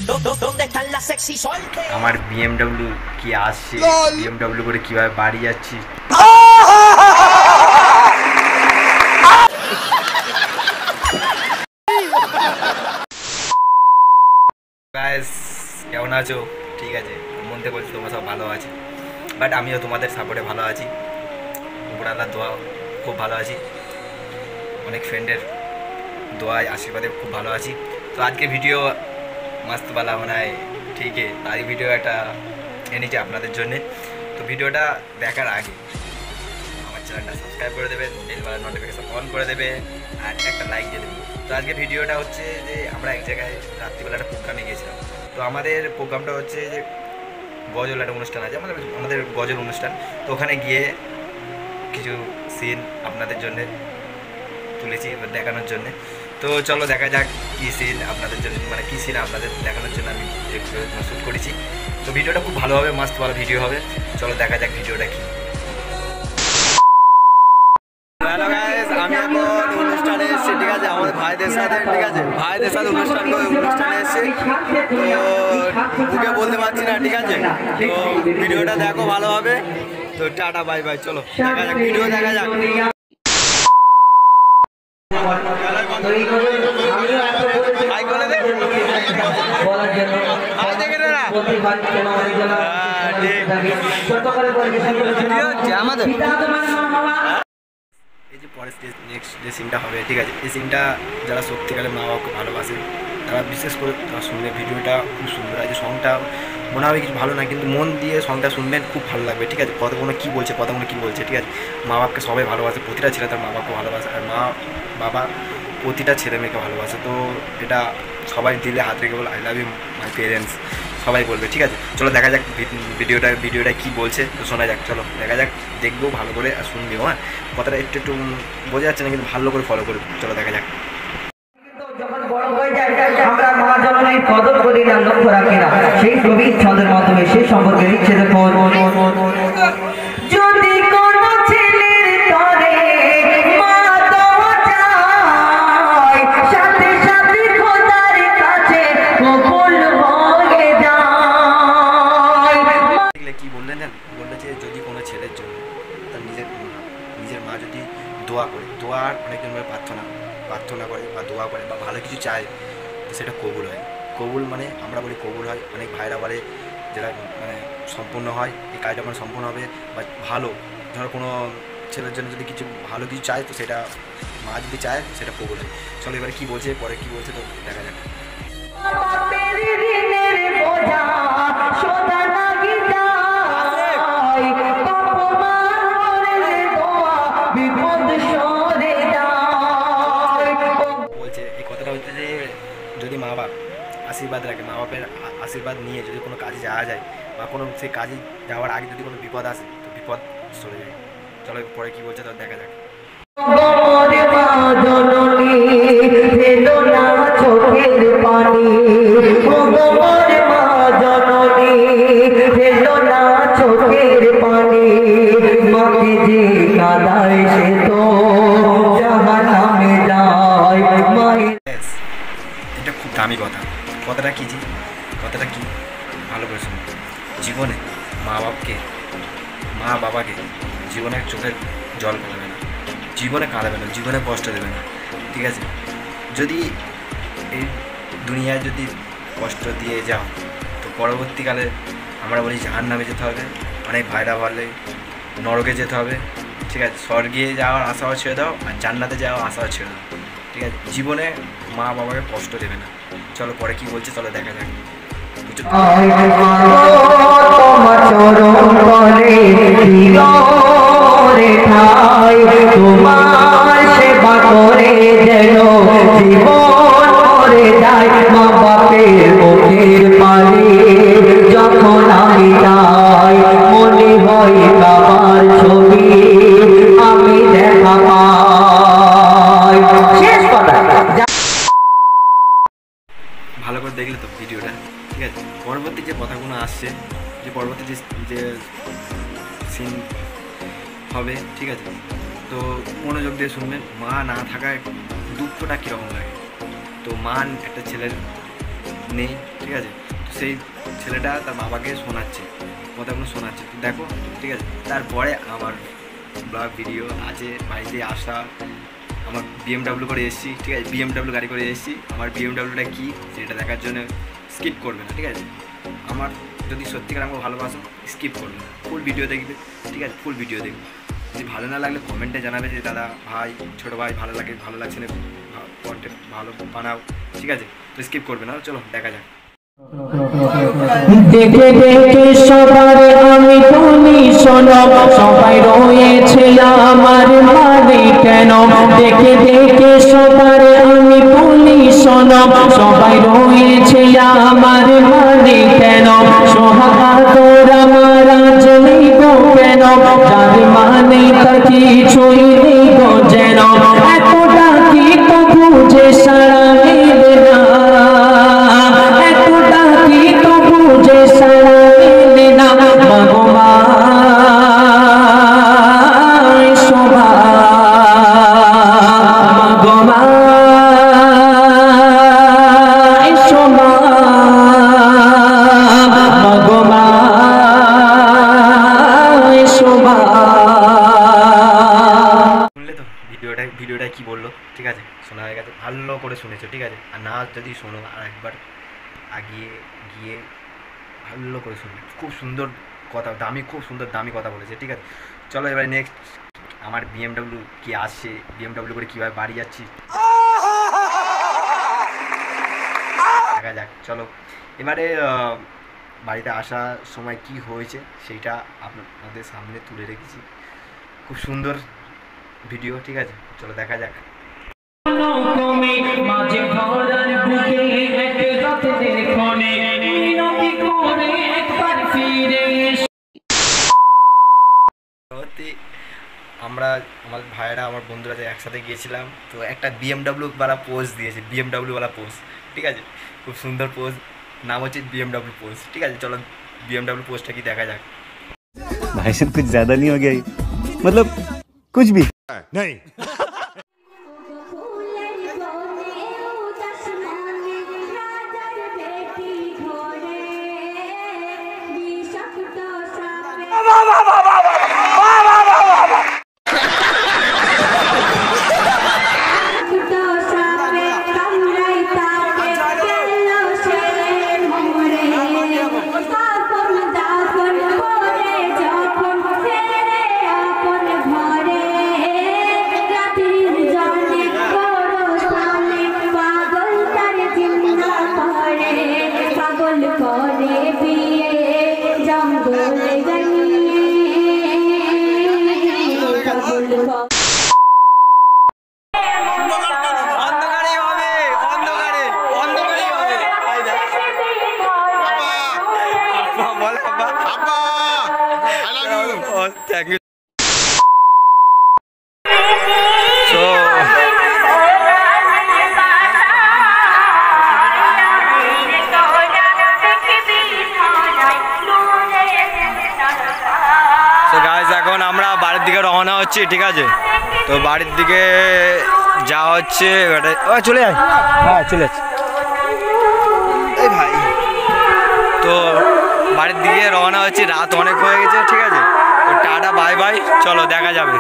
আমার বিএমডব্লিউ কি আসছে, বিএমডব্লিউ করে কিভাবে বাড়ি যাচ্ছি। গাইস কেমন আছো? ঠিক আছে, মন থেকে বলছি তোমরা সব ভালো আছি, বাট আমিও তোমাদের সাপোর্টে ভালো আছি, উপরওয়ালার দোয়া খুব ভালো আছি, অনেক ফ্রেন্ডের দোয়ায় আশীর্বাদে খুব ভালো আছি। তো আজকে ভিডিও মস্ত বালা বানায়, ঠিক আছে, তাই ভিডিও একটা এনেছি আপনাদের জন্যে। তো ভিডিওটা দেখার আগে আমার চ্যানেলটা সাবস্ক্রাইব করে দেবেন, বেলবেলার নোটিফিকেশন অন করে দেবে, আর একটা লাইক দিয়ে দেবেন। তো আজকে ভিডিওটা হচ্ছে যে আমরা এক জায়গায় রাত্রিবেলা একটা প্রোগ্রামে গিয়েছিলাম। তো আমাদের প্রোগ্রামটা হচ্ছে যে গজল একটা অনুষ্ঠান আছে, আমাদের গজল অনুষ্ঠান। তো ওখানে গিয়ে কিছু সিন আপনাদের জন্যে তুলেছি দেখানোর জন্যে। তো চলো দেখা যাক কী সিন আপনাদের জন্য, মানে কী সিন আপনাদের দেখানোর জন্য আমি শ্যুট করেছি। তো ভিডিওটা খুব ভালো হবে, মাস্ত ভালো ভিডিও হবে। চলো দেখা যাক ভিডিওটা কী। হ্যালো গাইস, আমি এখন অনুষ্ঠানে এসেছি, ঠিক আছে, আমাদের ভাইদের সাথে, ঠিক আছে, ভাইদের সাথে অনুষ্ঠানে এসেছি। তো বুকে বলতে পারছি না, ঠিক আছে। তো ভিডিওটা দেখো ভালো হবে। তো টাটা বাই বাই, চলো দেখা যাক ভিডিও দেখা যাক। আমাদের এই যে পরের নেক্সট যে সিনটা হবে, ঠিক আছে, এই সিনটা যারা সত্যিকারে মা বাবাকে ভালোবাসে তারা বিশেষ করে তারা শুনবে। ভিডিওটা খুব সুন্দর আছে, সংটা মনে হবে কিছু ভালো না, কিন্তু মন দিয়ে সংটা শুনবেন, খুব ভালো লাগবে, ঠিক আছে। কথাগুলো কী বলছে, ঠিক আছে। মা বাবাকে সবাই ভালোবাসে, প্রতিটা ছেলে তার মা বাবাকে ভালোবাসে, আর মা বাবা প্রতিটা ছেলে মেয়েকে ভালোবাসে। তো এটা সবাই দিলে হাত রেখে বলে I love you my parents, সবাই বলবে, ঠিক আছে। চলো দেখা যাক ভিডিওটা কী বলছে, তো শোনা যাক, চলো দেখা যাক, দেখবো ভালো করে আর শুনবেও। হ্যাঁ, কথাটা একটু বোঝা যাচ্ছে না, কিন্তু ভালো করে ফলো করবে, চলো দেখা যাক। যখন বড় হয়ে যায় আমরা মা জননীর কদর করি না, লক্ষ্য রাখি না, সেই ছবি ছন্দের মাধ্যমে সেই সম্পর্কে লিখছে দেখো। যদি কোনো ছেলের তরে মা দেওয়া যায়, সাথে সাথে খোদার কাছে কবুল হয়ে যায়। কি বললেন জান, বললে যে যদি কোনো ছেলের জন্য তার নিজের মা যদি দোয়া করে, দোয়ার অনেকজন প্রার্থনা করে বা দোয়া করে বা ভালো কিছু চায়, তো সেটা কবুল হয়। কবুল মানে আমরা বলি কবুল হয়, অনেক ভাইরা বলে যেটা মানে সম্পূর্ণ হয়, এই কাজটা মানে সম্পূর্ণ হবে। বা ভালো ধরো কোনো ছেলের জন্য যদি কিছু ভালো কিছু চায়, তো সেটা মা যদি চায় সেটা কবুল হয়। চলো এবারে কী বলছে, পরে কী বলছে, তো দেখা যাক। বলছে এই কথাটা হচ্ছে যে যদি মা বাপ আশীর্বাদ রাখে, মা বাপের আশীর্বাদ নিয়ে যদি কোনো কাজে যাওয়া যায় বা কোনো সেই কাজে যাওয়ার আগে যদি কোনো বিপদ আসে, তো বিপদ চলে যায়। চলো পরে কী বলছে, তো দেখা যাক। এটা খুব দামি কথা। কথাটা কি ভালো করে শুনুন। জীবনে মা বাবাকে জীবনে চোখের জল ফেলাবে না, জীবনে কাঁদাবে না, জীবনে কষ্ট দেবে না, ঠিক আছে। যদি এই দুনিয়ায় যদি কষ্ট দিয়ে যাও, তো পরবর্তীকালে আমরা বলি জাহান্নামে যেতে হবে, অনেক ভাইরা বলে নরকে যেতে হবে, ঠিক আছে। স্বর্গে যাওয়ার আশাও ছেড়ে দাও, আর জান্নাতে যাওয়ার আশাও ছেড়ে দাও, ঠিক আছে। জীবনে মা বাবাকে কষ্ট দেবে না। চলো পরে কি বলছে, চলো দেখা যাক। তোমার সেবা করে যেন জীবন করে যায়, মা বাপের মুখের পানি যখন আমি যাই, মনে হয় বাবার ছবি আমি দেখা পাই। শেষ কথা ভালো করে দেখলে তো ভিডিওটা, ঠিক আছে। পরবর্তী যে কথাগুলো আসছে, যে পরবর্তী যে সিন হবে, ঠিক আছে, তো মনোযোগ দিয়ে শুনবেন। মা না থাকায় দুঃখটা কীরকম লাগে। তো মা একটা ছেলের নেই, ঠিক ঠিক আছে। তো সেই ছেলেটা তার বাবাকে শোনাচ্ছে, কথাগুলো শোনাচ্ছে, তো দেখো ঠিক আছে। তারপরে আমার ব্লগ ভিডিও আছে, বাড়িতে আসা, আমার BMW করে এসেছি, ঠিক আছে, BMW গাড়ি করে এসেছি। আমার BMWটা কী সেটা দেখার জন্য স্কিপ করবে না, ঠিক আছে। আমার যদি সত্যিকার আমাকে ভালোবাসো স্কিপ করবে না, ফুল ভিডিও দেখবে, ঠিক আছে, ফুল ভিডিও দেখবে। যদি ভালো না লাগলে কমেন্টে জানাবে যে দাদা ভাই ছোটো ভাই ভালো লাগছে না, কন্টেন্ট ভালো বানাও, ঠিক আছে। তো স্কিপ করবে না, চলো দেখা যাক। দেখে দেখে সবার আমি বলি শোনো, সবাই রয়েছে আমার মানে কেন। দেখে দেখে সবার আমি বলি শোনো, সবাই রয়েছে আমার মানে কেন। সোহাগা তোর আমার আজ নেই গো কেন, যার মানে তার কিছুই নেই গো যেন। এতটা কি তো বুঝে সারা মেলে না, এতটা কি তো বুঝে সারা মেলে না। মাগো মা শোভা, মাগো মা শোভা, মাগো মা শোভা। শুনলে তো ভিডিওটা কি বললো, ঠিক আছে, শোনা হয়ে গেছে, ভালো করে শুনেছো, ঠিক আছে। আর না যদি শোনো আর একবার আগিয়ে গিয়ে ভালো করে শুনবে, খুব সুন্দর কথা, খুব সুন্দর দামি কথা বলেছে, ঠিক আছে। চলো এবারে নেক্সট আমার BMW কি আসছে, BMW করে কীভাবে বাড়ি যাচ্ছি দেখা যাক। চলো এবারে বাড়িতে আসার সময় কি হয়েছে সেইটা আপনাদের সামনে তুলে রেখেছি, খুব সুন্দর ভিডিও, ঠিক আছে। চলো দেখা যাক। মাঝে ধরার বুকে এক রাতের ক্ষণে মিনতি করে একবার ফিরে আমরা আমার ভাইয়েরা আমার বন্ধুরা একসাথে গিয়েছিলাম, তো একটা BMW ওয়ালা পোজ দিয়েছে, BMW ওয়ালা পোজ, ঠিক আছে, খুব সুন্দর পোজ, নাম হচ্ছে BMW পোজ, ঠিক আছে। চলো BMW পোজটা কি দেখা যাক। भाई साहब कुछ ज्यादा नहीं हो गया ये? मतलब कुछ भी नहीं। Thank you. So guys এখন আমরা বাড়ির দিকে রওনা হচ্ছি, ঠিক আছে। তো বাড়ির দিকে যাওয়া হচ্ছে, চলে যায়, হ্যাঁ চলে যাচ্ছে এই ভাই। তো বাড়ির দিকে রওনা হচ্ছে, রাত অনেক হয়ে গেছে, ঠিক আছে। তো টাটা বাই বাই, চলো দেখা যাবে।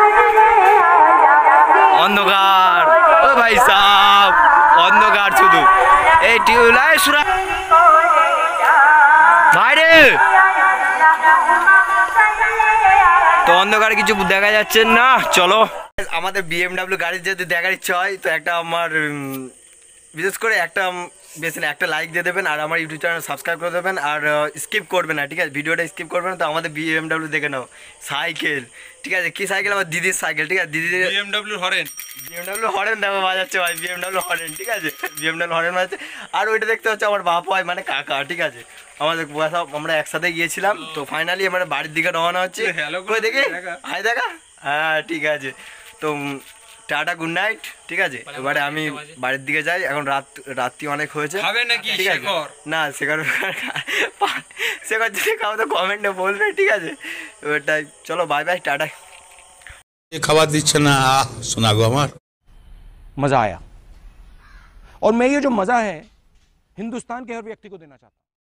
অন্ধকার, ও ভাই সাহ, অন্ধকার শুধু, এই টিউলাই সুরা ভাইরে। তো অন্ধকারে কিছু দেখা যাচ্ছে না, চলো। আমাদের BMW গাড়ি যদি দেখার ইচ্ছা হয় তো একটা আমার বিশেষ করে একটা লাইক দিয়ে দেবেন, আর আমার ইউটিউব চ্যানেল সাবস্ক্রাইব করে দেবেন, আর স্কিপ করবেন না, ঠিক আছে, ভিডিওটা স্কিপ করবেন না। তো আমাদের BMW দেখে নাও, সাইকেল, ঠিক আছে, কি সাইকেল, আমার দিদির সাইকেল, ঠিক আছে, দিদির BMW হরেন দেখো বাজাচ্ছে ভাই, BMW হরেন, ঠিক আছে, BMW হরেন বাজাচ্ছে। আর ওইটা দেখতে হচ্ছে আমার বাপ হয় মানে কাকা, ঠিক আছে, আমাদের সব আমরা একসাথে গিয়েছিলাম। তো ফাইনালি আমরা বাড়ির দিকে রওনা হচ্ছে, কই দেখি হাই দেখা, হ্যাঁ ঠিক আছে। তো টাটা গুড নাইট, ঠিক আছে। এবারে আমি বাড়ির দিকে যাই, এখন রাত্রি অনেক হয়েছে, ঠিক আছে। না শেখর যদি খাও তো কমেন্টে বলবে, ঠিক আছে। এবারটাই চলো বাই বাই, টাটা। খাবার দিচ্ছে না, শোনা গো আমার मज़ा आया। और मैं ये जो मज़ा है हिंदुस्तान के हर व्यक्ति को देना चाहता हूं।